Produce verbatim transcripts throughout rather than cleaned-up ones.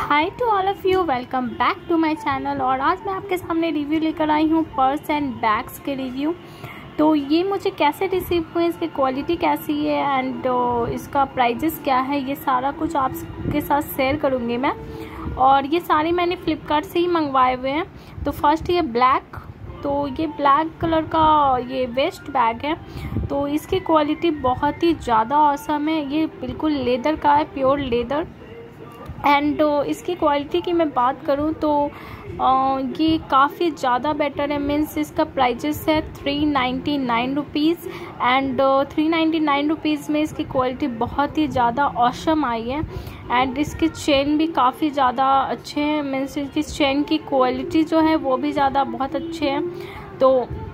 Hi to all of you, welcome back to my channel. और आज मैं आपके सामने रिव्यू लेकर आई हूँ पर्स एंड बैग्स के रिव्यू। तो ये मुझे कैसे रिसीव हुए, इसकी क्वालिटी कैसी है एंड इसका प्राइजेस क्या है, ये सारा कुछ आपके साथ शेयर करूँगी मैं। और ये सारे मैंने फ्लिपकार्ट से ही मंगवाए हुए हैं। तो फर्स्ट ये ब्लैक, तो ये ब्लैक कलर का ये वेस्ट बैग है। तो इसकी क्वालिटी बहुत ही ज़्यादा ऑसम है। ये बिल्कुल लेदर का है, प्योर लेदर। एंड इसकी क्वालिटी की मैं बात करूं तो आ, ये काफ़ी ज़्यादा बेटर है। मीन्स इसका प्राइजेस है three ninety nine rupees and three ninety nine rupees में इसकी क्वालिटी बहुत ही ज़्यादा ऑसम आई है। एंड इसके चेन भी काफ़ी ज़्यादा अच्छे हैं। मीन्स इसकी चेन की क्वालिटी जो है वो भी ज़्यादा बहुत अच्छे हैं। तो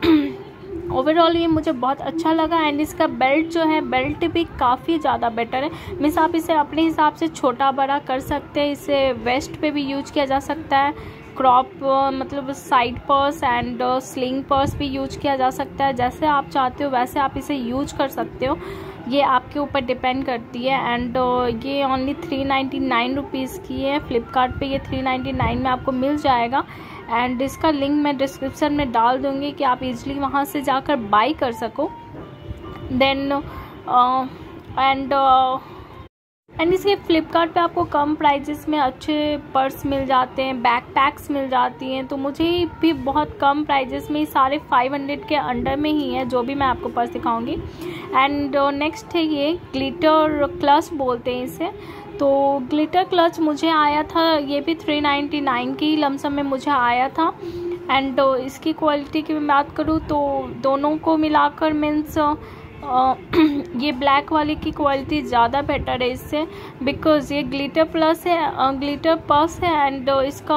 ओवरऑल ये मुझे बहुत अच्छा लगा। एंड इसका बेल्ट जो है, बेल्ट भी काफ़ी ज़्यादा बेटर है। मीन्स आप इसे अपने हिसाब से छोटा बड़ा कर सकते हैं। इसे वेस्ट पे भी यूज किया जा सकता है, क्रॉप मतलब side purse and sling purse भी यूज किया जा सकता है। जैसे आप चाहते हो वैसे आप इसे यूज कर सकते हो, ये आपके ऊपर डिपेंड करती है। एंड ये only three ninety nine rupees की है। फ्लिपकार्ट पे ये थ्री नाइन्टी नाइन में आपको मिल जाएगा। एंड इसका लिंक मैं डिस्क्रिप्शन में डाल दूँगी कि आप इजीली वहाँ से जाकर बाई कर सको। देन एंड एंड इसके फ्लिपकार्ट पे आपको कम प्राइजेस में अच्छे पर्स मिल जाते हैं, बैक पैक्स मिल जाती हैं। तो मुझे भी बहुत कम प्राइजेस में सारे फाइव हंड्रेड के अंडर में ही है जो भी मैं आपको पर्स दिखाऊंगी। एंड नेक्स्ट है ये ग्लिटर क्लच बोलते हैं इसे। तो ग्लिटर क्लच मुझे आया था, ये भी थ्री नाइन्टी नाइन की लमसम में मुझे आया था। एंड इसकी क्वालिटी की मैं बात करूँ तो दोनों को मिलाकर मीन्स Uh, ये ब्लैक वाले की क्वालिटी ज़्यादा बेटर है इससे, बिकॉज ये ग्लिटर प्लस है, ग्लिटर पर्स है। एंड इसका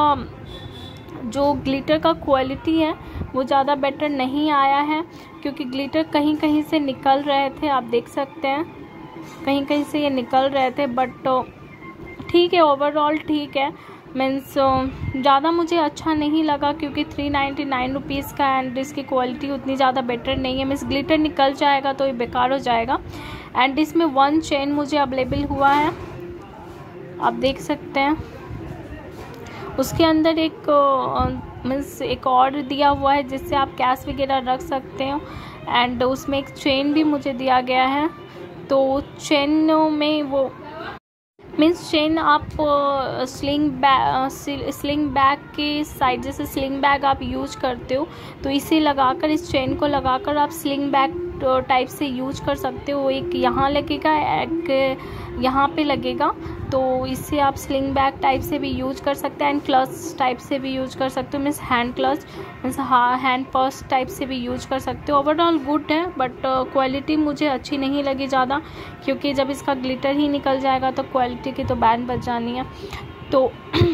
जो ग्लिटर का क्वालिटी है वो ज़्यादा बेटर नहीं आया है, क्योंकि ग्लिटर कहीं कहीं से निकल रहे थे, आप देख सकते हैं कहीं कहीं से ये निकल रहे थे। बट ठीक है, ओवरऑल ठीक है। मीन्स ज़्यादा मुझे अच्छा नहीं लगा क्योंकि थ्री नाइन्टी नाइन रुपीज़ का एंड इसकी क्वालिटी उतनी ज़्यादा बेटर नहीं है। मीन्स ग्लिटर निकल जाएगा तो ये बेकार हो जाएगा। एंड इसमें वन चेन मुझे अवेलेबल हुआ है, आप देख सकते हैं। उसके अंदर एक मीन्स एक और दिया हुआ है जिससे आप कैश वगैरह रख सकते हो। एंड उसमें एक चेन भी मुझे दिया गया है। तो चेन में वो मीन्स चेन आप स्लिंग बैग स्लिंग बैग के साइड, जैसे स्लिंग बैग आप यूज करते हो तो इसे लगाकर, इस चेन को लगाकर आप स्लिंग बैग टाइप से यूज कर सकते हो। एक यहाँ लगेगा, एक यहाँ पे लगेगा, तो इससे आप स्लिंग बैग टाइप से भी यूज कर सकते हैं। एंड क्लच टाइप से भी यूज कर सकते हो, मीन्स हैंड क्लच मीन्स हाँ हैंड पर्स टाइप से भी यूज कर सकते हो। ओवरऑल गुड है, बट क्वालिटी मुझे अच्छी नहीं लगी ज़्यादा, क्योंकि जब इसका ग्लिटर ही निकल जाएगा तो क्वालिटी की तो बैंड बच जानी है। तो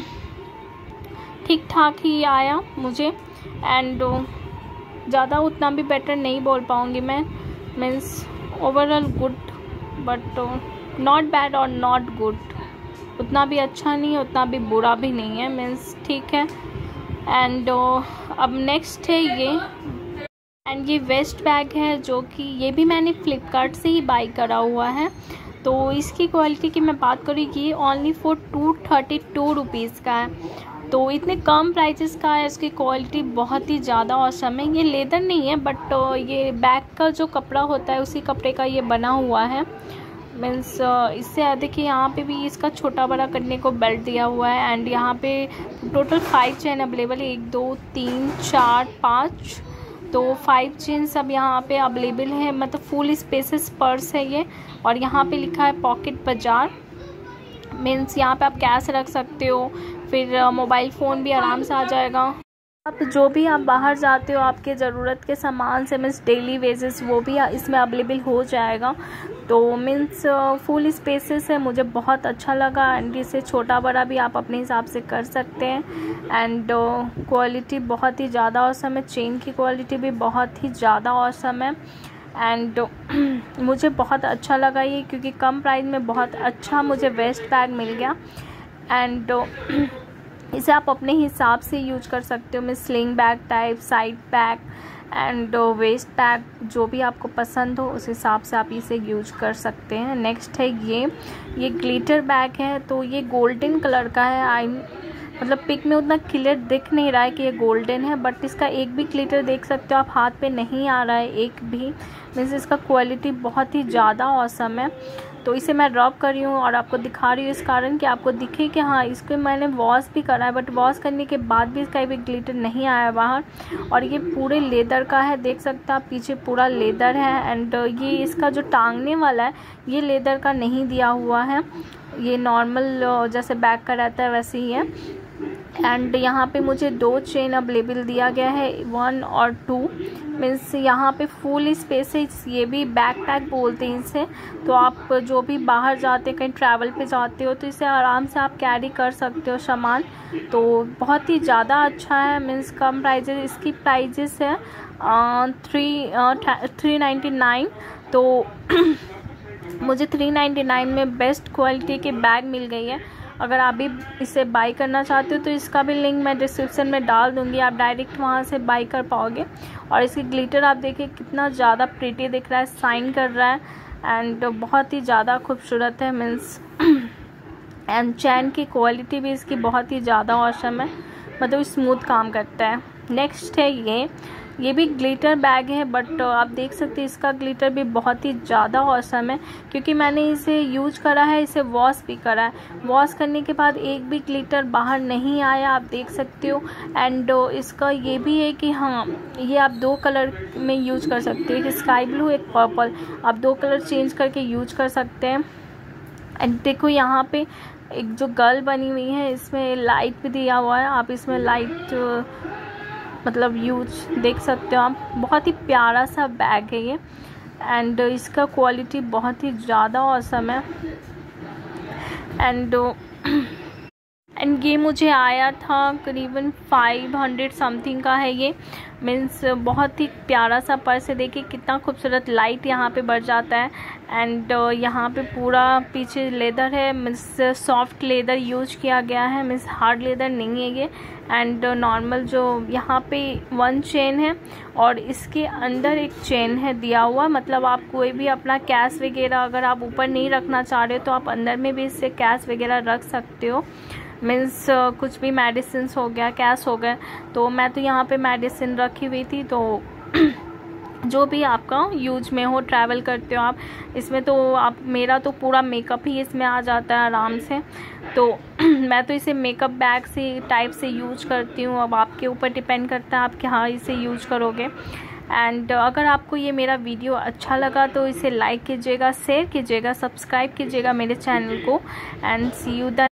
ठीक ठाक ही आया मुझे। एंड ज़्यादा उतना भी बेटर नहीं बोल पाऊँगी मैं। Means overall good, but not bad और नॉट गुड। उतना भी अच्छा नहीं है, उतना भी बुरा भी नहीं है, मीन्स ठीक है। एंड अब नेक्स्ट है ये, एंड ये वेस्ट बैग है जो कि ये भी मैंने फ्लिपकार्ट से ही बाई करा हुआ है। तो इसकी क्वालिटी की मैं बात करूँ, ये only for two thirty two rupees का है। तो इतने कम प्राइजेस का है, इसकी क्वालिटी बहुत ही ज़्यादा औसम है। ये लेदर नहीं है, बट ये बैग का जो कपड़ा होता है उसी कपड़े का ये बना हुआ है। मीन्स इससे देखिए यहाँ पे भी इसका छोटा बड़ा करने को बेल्ट दिया हुआ है। एंड यहाँ पे टोटल फाइव चेन अवेलेबल है, एक दो तीन चार पाँच, तो फाइव चेन सब यहाँ पे अवेलेबल है। मतलब फुल स्पेसेस पर्स है ये। और यहाँ पे लिखा है पॉकेट बाजार। मीन्स यहाँ पे आप कैश रख सकते हो, फिर मोबाइल फ़ोन भी आराम से आ जाएगा। आप जो भी आप बाहर जाते हो आपके ज़रूरत के सामान से, मीन्स डेली वेजेस, वो भी इसमें अवेलेबल हो जाएगा। तो मीन्स फुल स्पेसेस है, मुझे बहुत अच्छा लगा। एंड इसे छोटा बड़ा भी आप अपने हिसाब से कर सकते हैं। एंड क्वालिटी बहुत ही ज़्यादा औसम है, चेन की क्वालिटी भी बहुत ही ज़्यादा औसम है। एंड मुझे बहुत अच्छा लगा ये, क्योंकि कम प्राइस में बहुत अच्छा मुझे वेस्ट बैग मिल गया। एंड इसे आप अपने हिसाब से यूज कर सकते हो, मैं sling bag type, side bag and waist bag जो भी आपको पसंद हो उस हिसाब से आप इसे यूज कर सकते हैं। नेक्स्ट है ये ये ग्लिटर बैग है, तो ये गोल्डन कलर का है। आई मतलब पिक में उतना क्लियर दिख नहीं रहा है कि ये गोल्डन है, बट इसका एक भी ग्लिटर देख सकते हो आप, हाथ पे नहीं आ रहा है एक भी। मीन्स इसका क्वालिटी बहुत ही ज़्यादा ऑसम है। तो इसे मैं ड्रॉप कर रही हूँ और आपको दिखा रही हूँ इस कारण कि आपको दिखे कि हाँ इसको मैंने वॉश भी करा है, बट वॉश करने के बाद भी इसका भी ग्लिटर नहीं आया बाहर। और ये पूरे लेदर का है, देख सकते हैं आप, पीछे पूरा लेदर है। एंड ये इसका जो टांगने वाला है ये लेदर का नहीं दिया हुआ है, ये नॉर्मल जैसे बैग का रहता है वैसे ही है। एंड यहाँ पे मुझे दो चेन अवेलेबल दिया गया है, वन और टू। मीन्स यहाँ पे फुल स्पेस है, ये भी बैकपैक बोलते हैं इसे। तो आप जो भी बाहर जाते हैं, कहीं ट्रैवल पे जाते हो, तो इसे आराम से आप कैरी कर सकते हो सामान। तो बहुत ही ज़्यादा अच्छा है। मीन्स कम प्राइजेस, इसकी प्राइजेस है थ्री थ्री नाइन्टी नाइन। तो मुझे थ्री नाइन्टी नाइन में बेस्ट क्वालिटी की बैग मिल गई है। अगर आप भी इसे बाई करना चाहते हो तो इसका भी लिंक मैं डिस्क्रिप्शन में डाल दूंगी, आप डायरेक्ट वहां से बाई कर पाओगे। और इसकी ग्लिटर आप देखिए कितना ज़्यादा प्रीटी दिख रहा है, शाइन कर रहा है एंड बहुत ही ज़्यादा खूबसूरत है। मीन्स एंड चैन की क्वालिटी भी इसकी बहुत ही ज़्यादा ऑसम है, मतलब स्मूथ काम करता है। नेक्स्ट है ये ये भी ग्लिटर बैग है, बट आप देख सकते हैं इसका ग्लिटर भी बहुत ही ज़्यादा ऑसम है, क्योंकि मैंने इसे यूज करा है, इसे वॉश भी करा है। वॉश करने के बाद एक भी ग्लिटर बाहर नहीं आया, आप देख सकते हो। एंड इसका ये भी है कि हाँ ये आप दो कलर में यूज कर सकते हो, एक स्काई ब्लू एक पर्पल, आप दो कलर चेंज करके यूज कर सकते हैं। एंड देखो यहाँ पे एक जो गर्ल बनी हुई है, इसमें लाइट भी दिया हुआ है, आप इसमें लाइट मतलब यूज देख सकते हो आप। बहुत ही प्यारा सा बैग है ये एंड इसका क्वालिटी बहुत ही ज़्यादा ऑसम है। एंड एंड ये मुझे आया था करीबन फाइव हंड्रेड समथिंग का है ये। मीन्स बहुत ही प्यारा सा पर्स है, देखिए कितना खूबसूरत लाइट यहाँ पे बढ़ जाता है। एंड यहाँ पे पूरा पीछे लेदर है, मीन्स सॉफ्ट लेदर यूज किया गया है, मीन्स हार्ड लेदर नहीं है ये। एंड नॉर्मल जो यहाँ पे वन चेन है और इसके अंदर एक चेन है दिया हुआ, मतलब आप कोई भी अपना कैश वगैरह अगर आप ऊपर नहीं रखना चाह रहे हो तो आप अंदर में भी इससे कैश वगैरह रख सकते हो। मीन्स uh, कुछ भी मेडिसिन हो गया, कैश हो गया, तो मैं तो यहाँ पे मेडिसिन रखी हुई थी। तो जो भी आपका यूज में हो, ट्रैवल करते हो आप, इसमें तो आप मेरा तो पूरा मेकअप ही इसमें आ जाता है आराम से। तो मैं तो इसे मेकअप बैग से टाइप से यूज करती हूँ। अब आपके ऊपर डिपेंड करता है आप क्या इसे यूज करोगे। एंड अगर आपको ये मेरा वीडियो अच्छा लगा तो इसे लाइक कीजिएगा, शेयर कीजिएगा, सब्सक्राइब कीजिएगा मेरे चैनल को। And C you the